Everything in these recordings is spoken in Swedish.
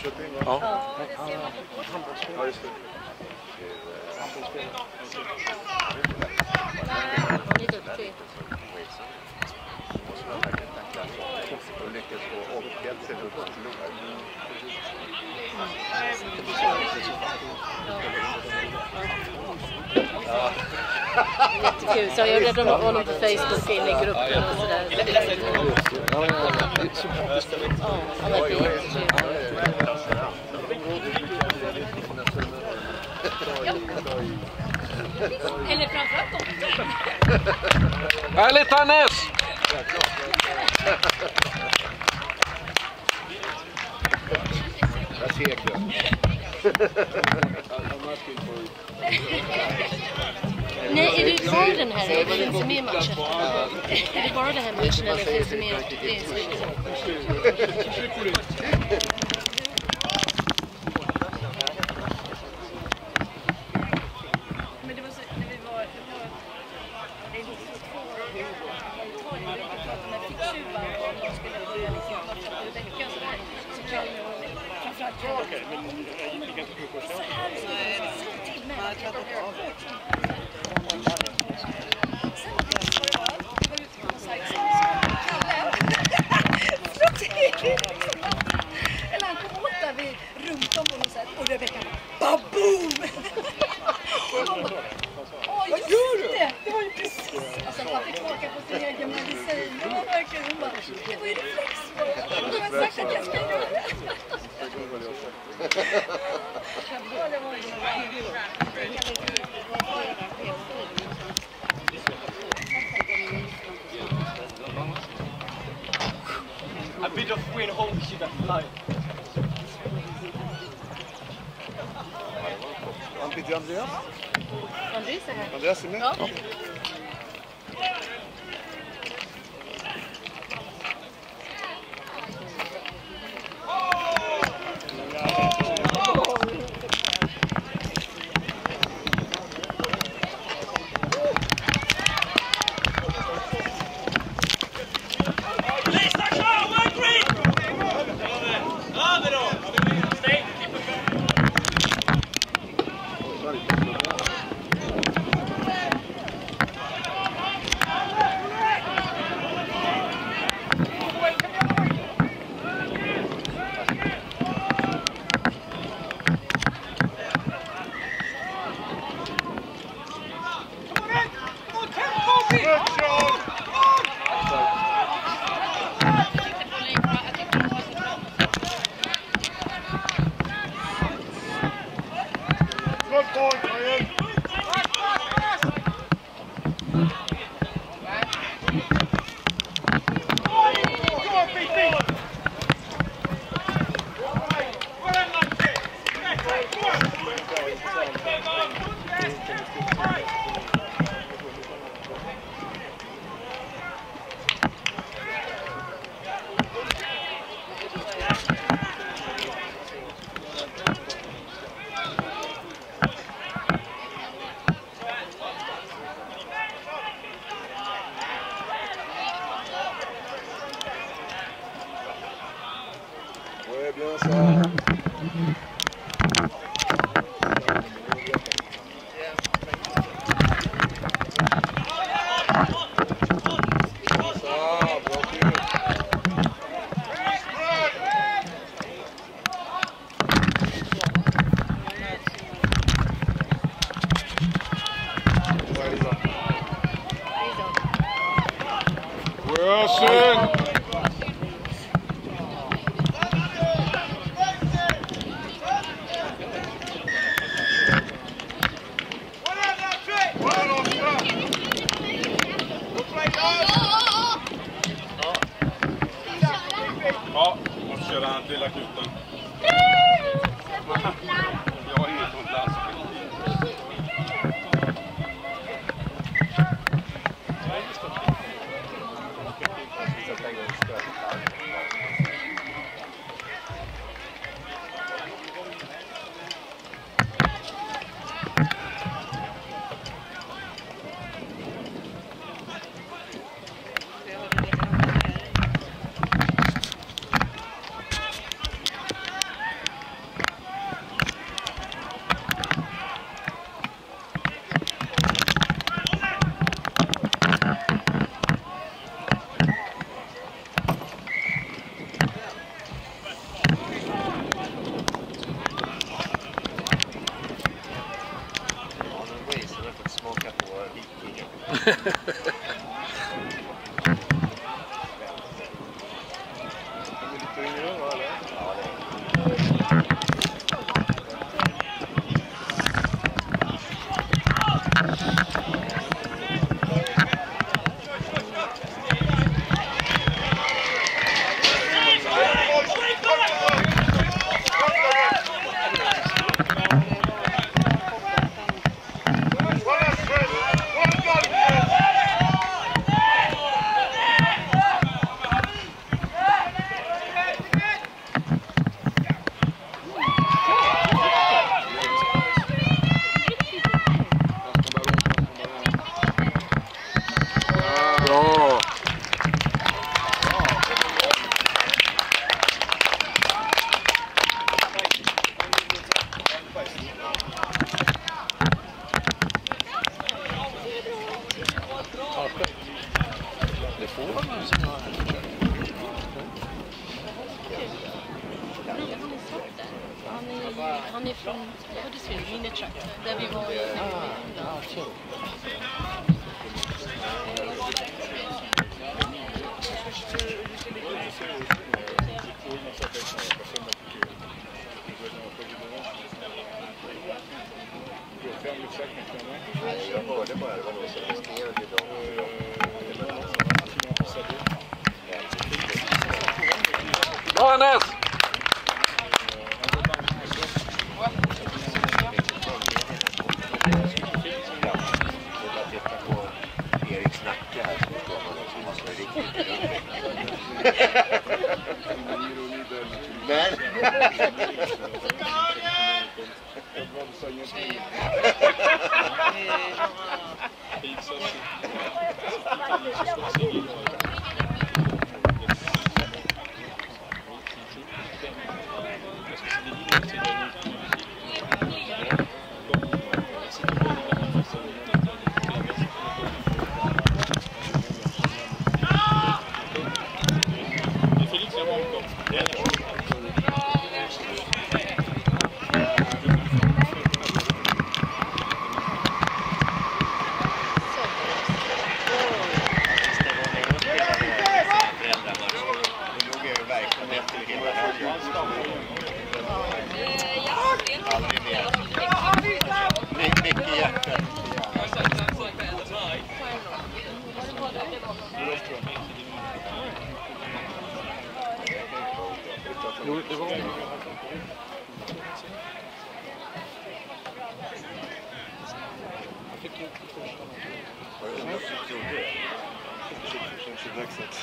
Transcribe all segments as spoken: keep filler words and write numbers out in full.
Ja. Ja, just det. Han är duktig. Och lyckas få omklädd sig upp till lugn. Jättekul. Så jag räddade honom på Facebook in i gruppen och sådär. Ja, det är sympatiskt. Ja, han verkar jättetrevlig. Eller framförallt de. Härligt, Hannes! Jag ser det. Nej, är du kvar den här? Eller finns det mer matcher? Är det bara den här matchen eller finns det mer? Det är Men det var så, när vi var, det var, det är lite två år med ficktjuvar och de skulle börja liksom matcha på veckan så där, så kan ju framförallt jag. Okej, men jag gick inte på kursen. Så här, så slå till med att jag var hårt. Sen var det var, det var ute på någon sajt som Kalle slå till. Eller han kom åt där vid runt om på något sätt och Rebecka bara baboom! Åh, just det! Det var ju precis! Alltså man fick åka på sin egen medicin. Det var verkligen, hon bara, det var ju reflex. Du har sagt att jag ska göra det. Det var ju A bit of wind home shit that fly. Ann-Peter Andreas? Andreas är här. Andreas är med? Ja. Ja, och så kör han till akuten. Jag har inget sånt lastbil. Bra! Det får man som har här. Han är, han är från Huddersfield, Minnetrack, där vi var i England. Jag hörde bara det var någon som beskrev idag. Bra, Hannes! Eriks nacke här så förstår man att man måste riktigt. Men... Aldrig mer. Mycket hjärta. Jo, det var Har du undrat hur du gjorde det? tjugohexet.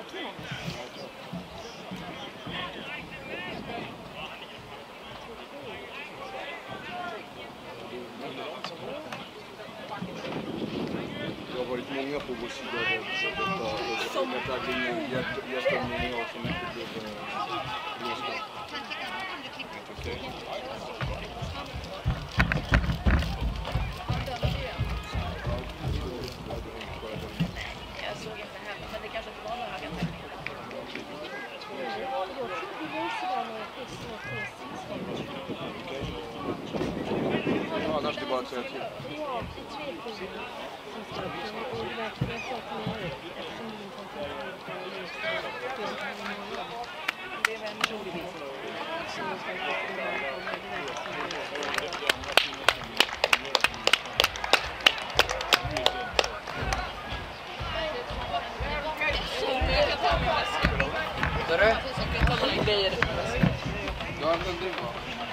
Det har varit många på vår sida så att detta är ingen hjärtstämning och som inte blev blåst. Okej. Jag såg inte heller, men det kanske inte var några höga täckningar. Annars är det bara att säga till. Ja, men det var.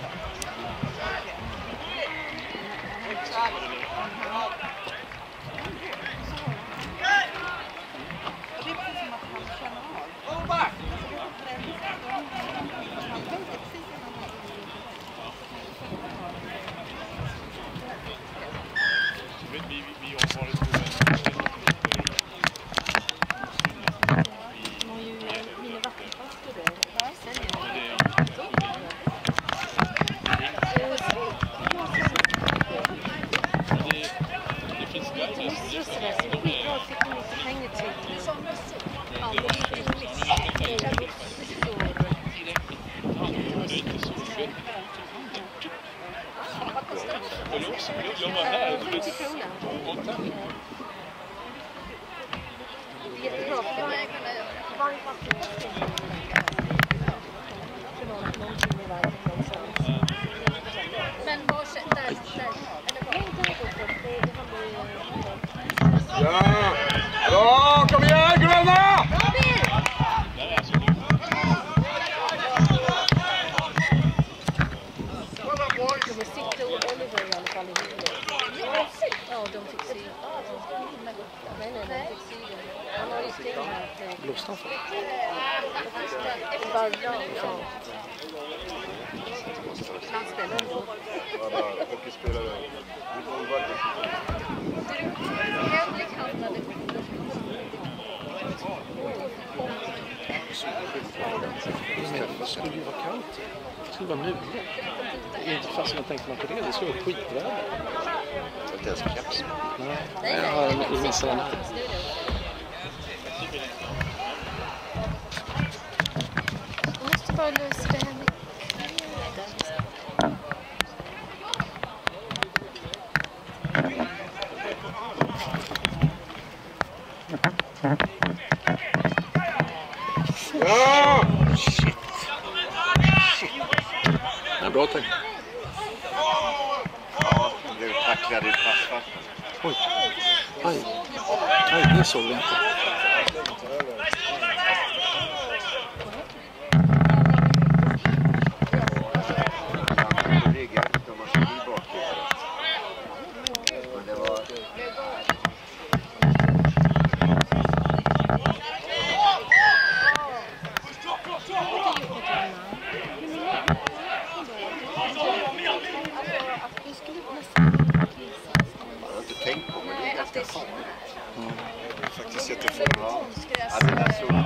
Ja! Ja, kom igen, gröna! blåstan för. Hockeyspelare. Men det skulle ju vara kallt. Det skulle vara mulet. Inte fast jag tänkte man på det. Det skulle vara skitväder. Inte ens keps. Nej, jag har missat den här. Jag måste bara lösa det här med Ja! Shit. Ja, bra tänkt. Ja, du tacklade ju fast. Oj. Aj. Aj, det såg jag inte. Det ligger inte om man ska bli bak. Men det var... Jag har inte tänkt på men det är ganska farligt. Mm. Det är faktiskt jättefarligt. Ja, det är så.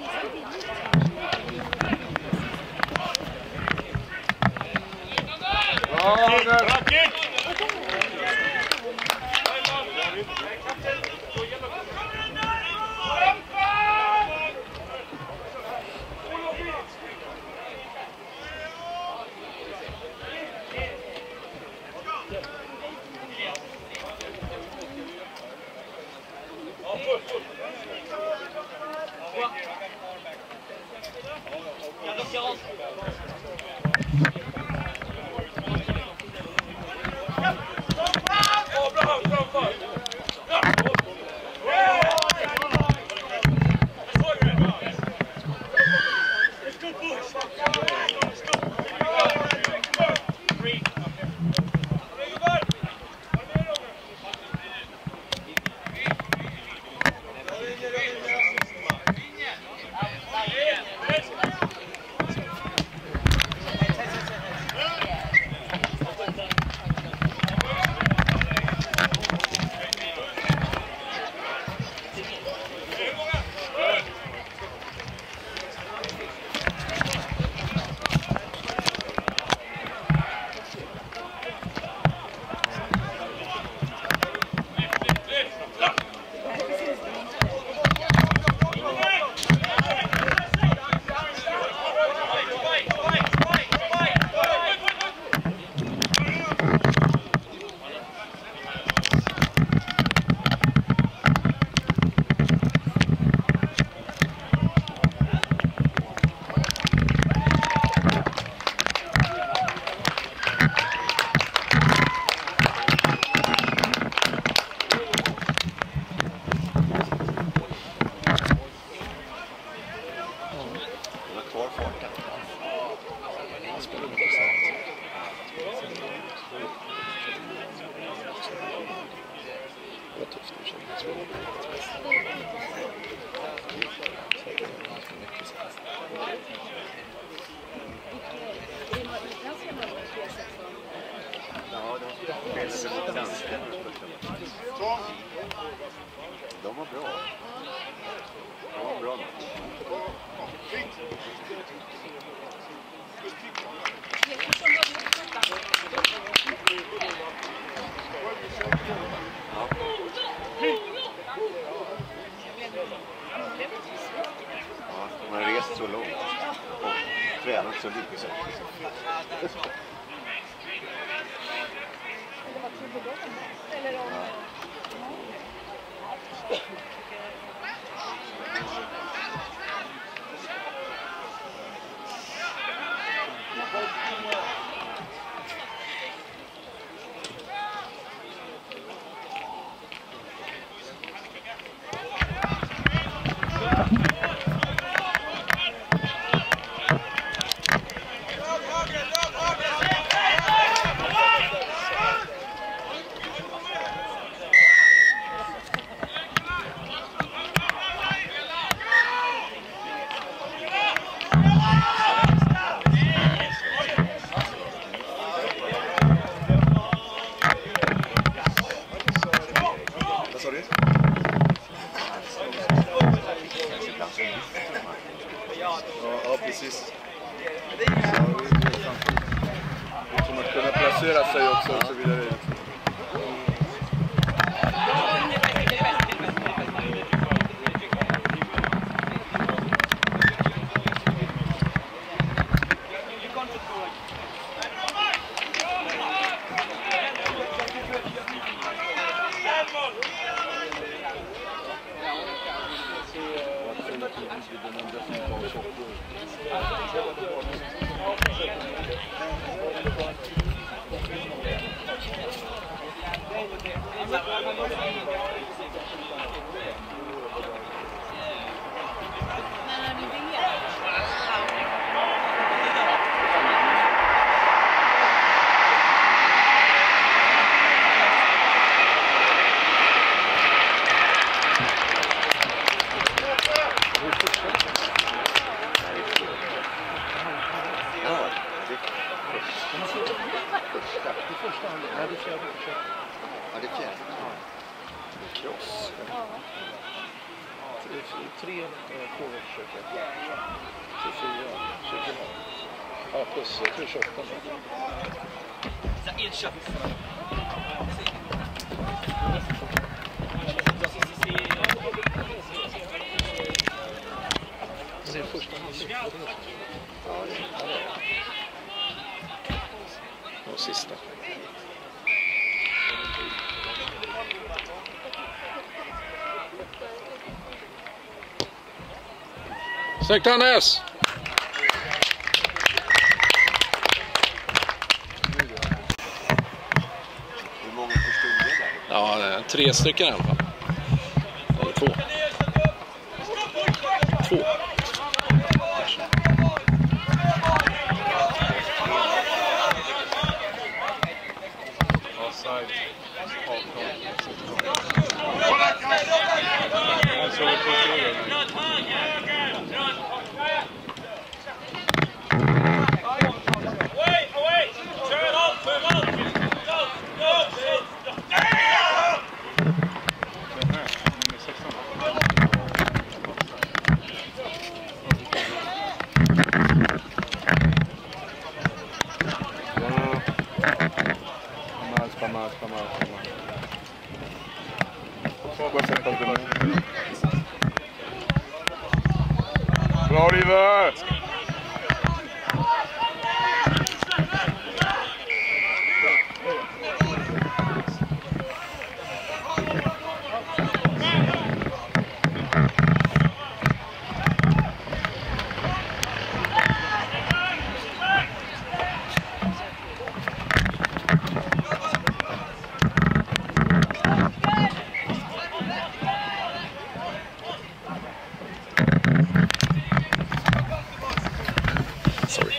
De var bra. De var bra. Ja, de har rest så långt och tränat så lite. Ja, ja, precis. naturligtvis vid den enda typen av soppor. Tre påförsöker. tjugofyra, tjugo. Ja, plus jag tror tjugoåtta. Det är första halvlek. Ja, det är det. Och sista. Snyggt, Hannes! Hur många förstod det där? Ja, tre stycken i alla fall. Eller två. Två. Offside. Bra, Oliver! Sorry.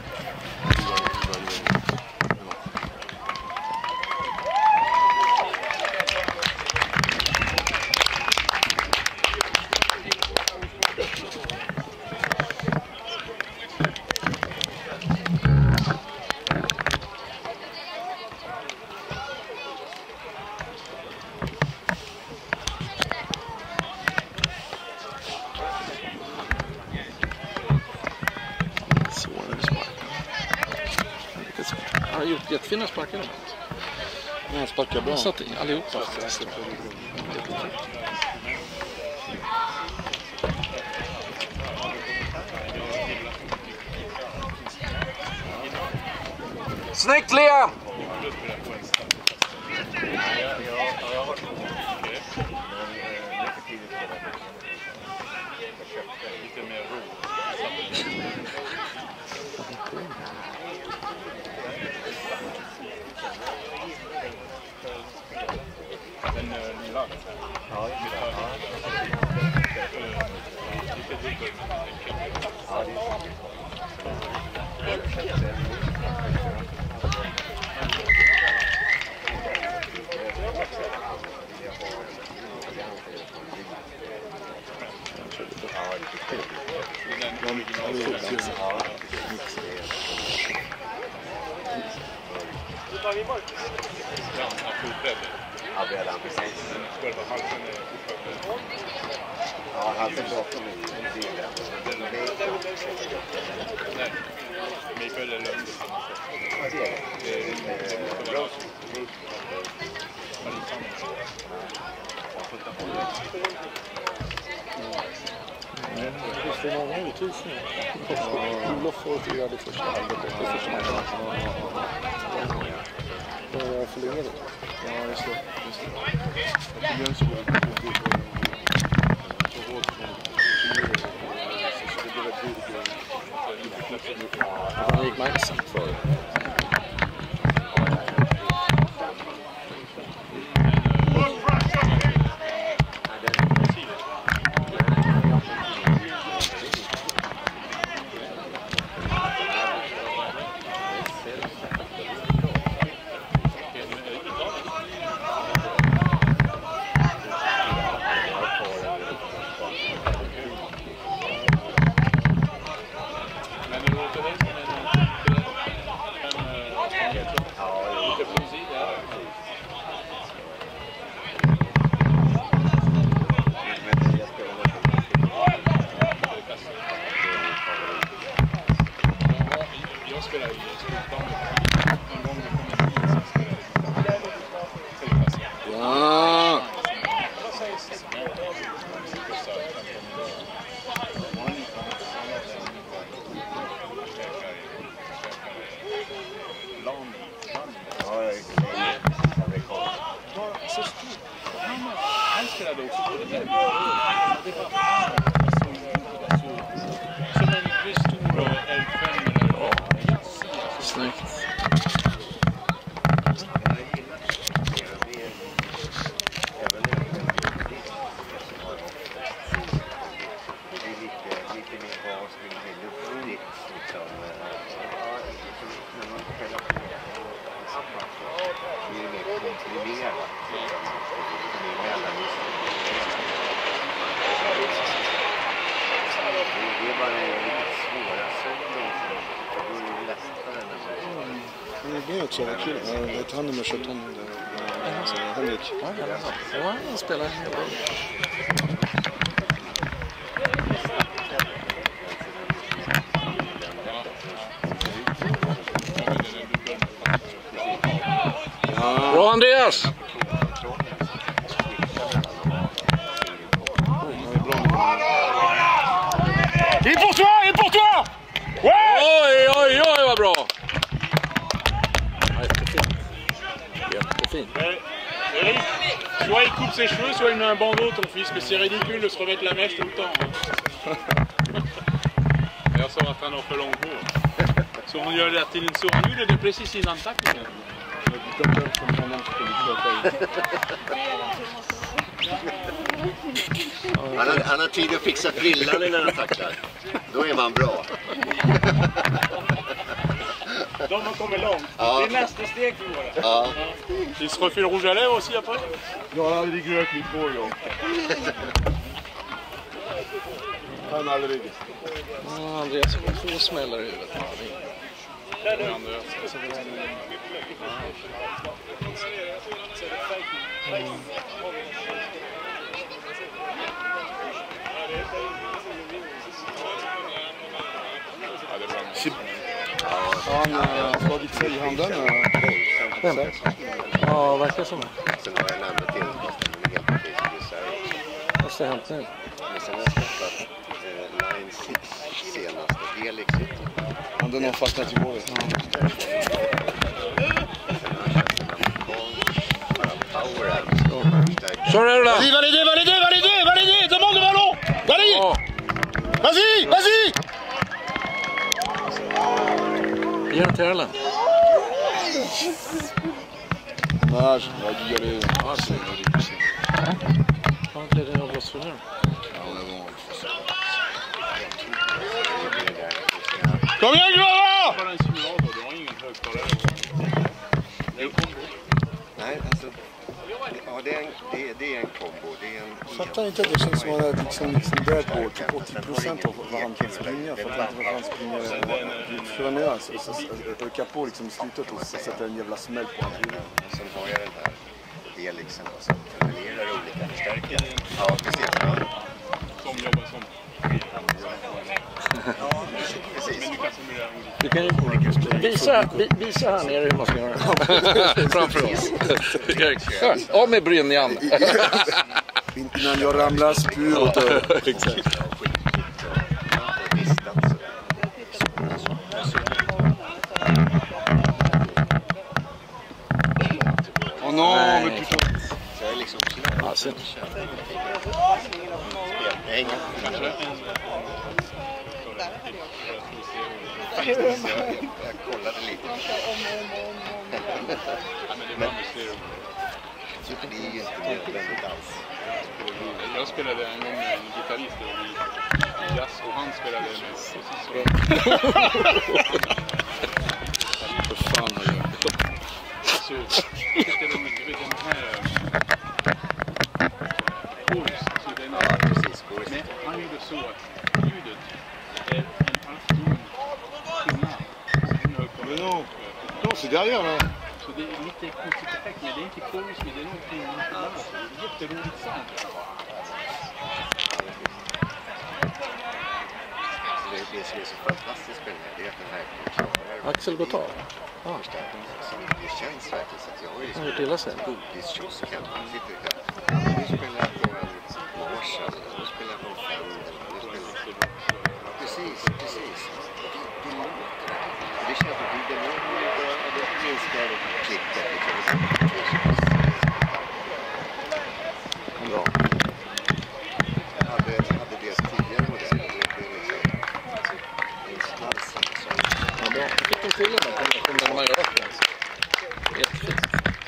Han har gjort jättefina sparkar. Han sparkar bra. Han satt i allihopa. Snyggt, Liam! Ja, det är han precis. Ja, han fick bakom mig. Mikael är lugn. Vad är det? Det är Rose. Det är många utvisningar. Olof får fyra det första halvåret och det första matchen. Och jag förlorade. Ja, just det. Just det. Jag tycker så hårt. Så hårt. uppmärksamt för. Så var kul. Jag vet han nummer sjutton. Henrik. Ja, ja, han spelar en hel del. Bra Andreas! Il est pour toi, il est pour toi! Ouais! Oj, oj, oj, vad bra! Eric, soit il coupe ses cheveux, soit il met un bandeau, ton fils, mais c'est ridicule de se remettre la mèche tout le temps. D'ailleurs, ça va faire un peu long cours. Så hon gör det till en son. Nu är det precis innan tacken. Han har, han har tid att fixa frillan innan han tacklar. Då är man bra. De har kommit långt. Ja. Det är nästa steg för våra. Ja. Il se refait le rouge à lèvres aussi après? Jag har aldrig rökt mitt hår, jag. Han har aldrig. Ja, Andreas har två smällar i huvudet. Det är Andreas. Han har slagit sig i handen. Vem? Ja, verkar som det. Sen har jag nämnt till Vad ska hänt nu? Men sen har jag skaffat eh, Line sex senaste Helix. Han har någon fastnat i håret. Sen har jag köpt en Power Amps. Kör här då! Validé, validé, validé, validé, validé! Demande le ballon! Validé! Ja. Vas-y, vas-y! Ge den till Erland. Nej, je vais gueuler. Ah, c'est ridicule. Fan, blir det av oss för nu? Ja, men bon. Kom igen, grabbar! Bara en simulator, du har ingen högtalare. Det är en kombo. Nej, alltså. Ja, det är en, det, det är en kombo. Det är en Fattar inte att det känns som att han är liksom, liksom där på typ åttio procent av vad han kan springa. Fattar inte vad han springer utför. Så, så, så ökar på liksom slutet och så sätter en jävla smäll på hans huvud. Sen har jag den här Helixen som kombinerar olika förstärkare. Ja, precis. Ja. Som jobbar som. Ja, precis. Du kan ju visa, visa här nere hur man ska göra. Framför oss. Av med brynjan. Innan jag ramlar spyr åt det. Exakt. Åh non, mais putain. Så jag är liksom Ja, sen. Nej. Jag kollade lite. Men det är ju inte nödvändigt alls. Jag spelade en gång med en gitarrist i jazz och han spelade med precis så. Vad fan har jag gjort? Så jag tycker de inte vet den här Boris, så den är precis, Boris. Men han gjorde så att ljudet är en halv ton skillnad. Men non, non c'est derrière là. Så det är lite konstigt effekt, men det är inte komiskt, men det är någonting annat. Det är jätteroligt sound. Det, det som är så fantastiskt med den här, det är att den här klarar Axel går ta. Ja, det känns verkligen så att jag har ju Han har gjort illa sig. godiskiosken. Nu spelar jag på en Marshall, nu spelar jag på en Fender. Precis, precis. Det låter. Det känns som att det låter och det minskar klippet. Bra. Jag hade, hade det tidigare modeller. Det är liksom halsen. Ja, bra. Jag fick en till den här kombinationen man gör. Jättefint.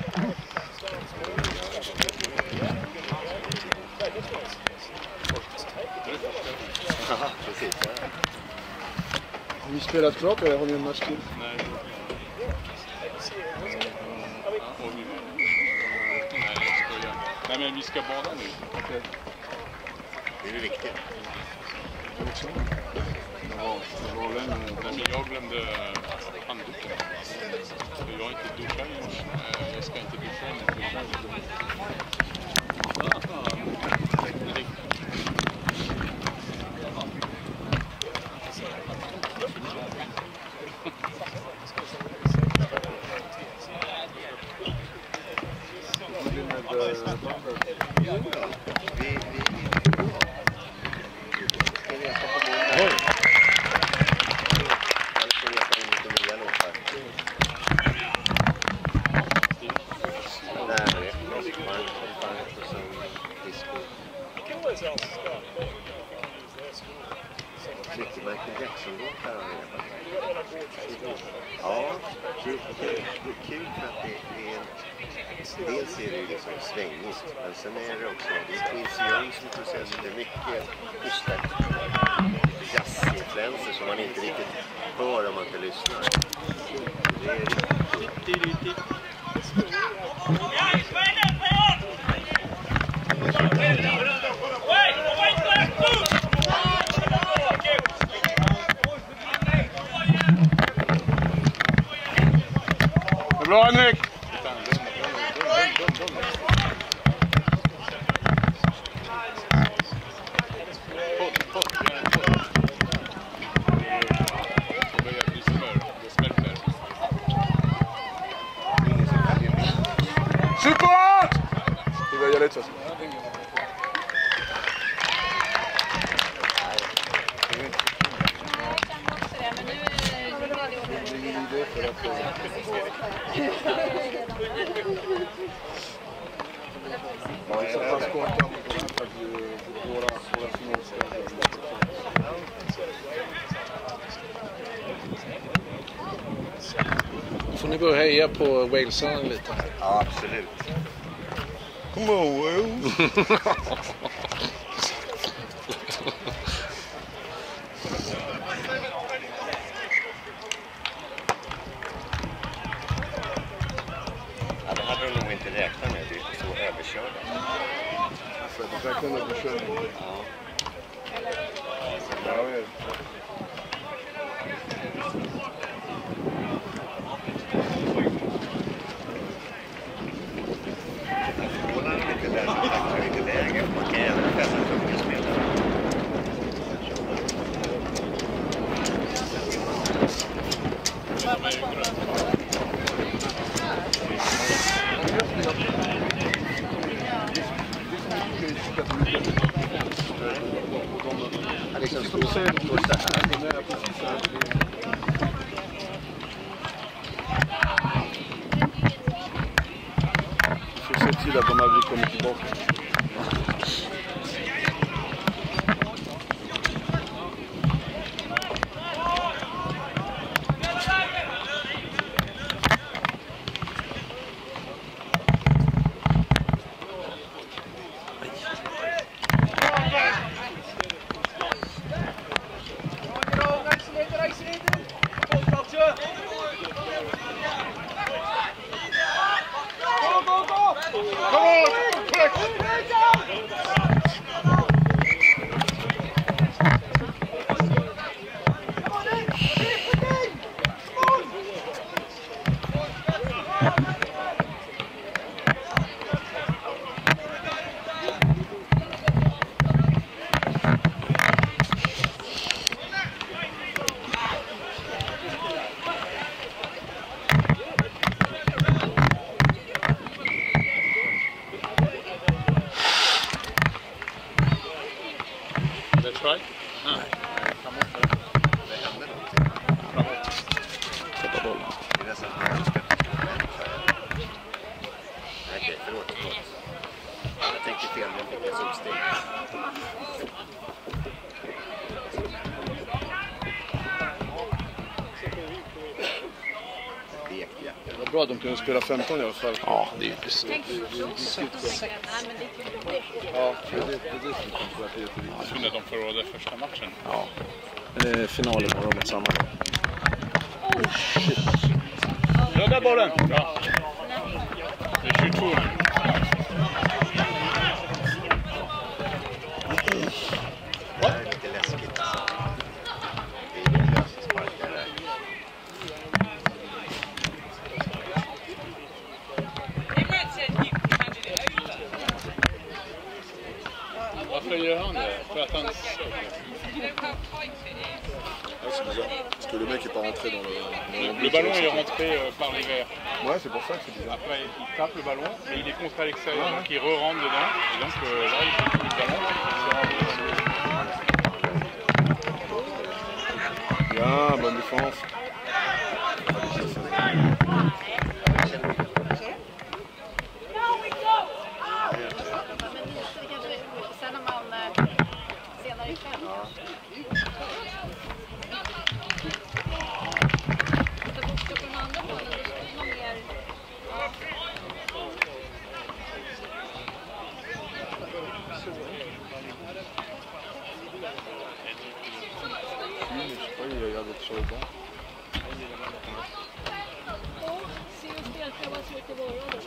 Haha, precis. Har ni spelat klart eller har ni en match till? Nej. Nej, jag skojar. Nej, men vi ska bada nu. Okej. Det är det viktigt. Ja, det var den. Nej, men jag glömde handduken. Så jag har inte duschat än. Jag ska inte duscha än. Michael Jackson-låtar har vi. Ja, det är kul för att det är en, dels är det ju liksom svängigt, men sen är det också, det är Quincy Jones som process, det är mycket schyssta jazzinfluenser som man inte riktigt hör om man inte lyssnar. Det är riktigt. Bra, Henrik! Support! Det var jag lite så. Får ni börja heja på Walesarna lite? Ja, absolut. Come on, Wales! Ja, det hade de nog inte räknat med, det är så överkörda. För att det verkligen är överkörning. Ja. Ja, jag vet. Håller han lite där så tackar lite läge. Man kan även fälla tungelspelare. Ja, liksom står så här. Faut se till att de har kommit tillbaka. Eller strike? Nej. Framåt. Det händer någonting. Framåt. Tappa bollen. Det är nästan som jag önskar att jag skulle människa. Okej, förlåt. förlåt. Jag tänkte fel, jag fick ett uppsteg. Det var bra att de kunde spela femton i alla fall. Ja, det är ju precis. Tänk så också. De tänker, nej men det är kul. Ja, det är det, det, är det som jag tror att det är jätteviktigt. Synd att de förrådde första matchen. Ja. Eh, final imorgon mot samma. Oh shit. Röda bollen. Bra. Det är tjugotvå nu. Det är lite läskigt. Det är lösa sparkar där. Varför gör han det? För att han... Parce que le mec est pas rentré dans le... Dans Le, le ballon est rentré euh, par l'hiver. Ouais, c'est pour ça que c'est bizarre. Après, il tape le ballon, mais il est contre à l'extérieur, donc il re-rentre dedans. Et donc euh, là, il fait tout le ballon. Bien, bonne défense. Sen när man senare ikväll. Så bort på den andra planen, då skulle man mer... Oj, jag hade ett show där. Se hur spelklubban ser ut i morgon.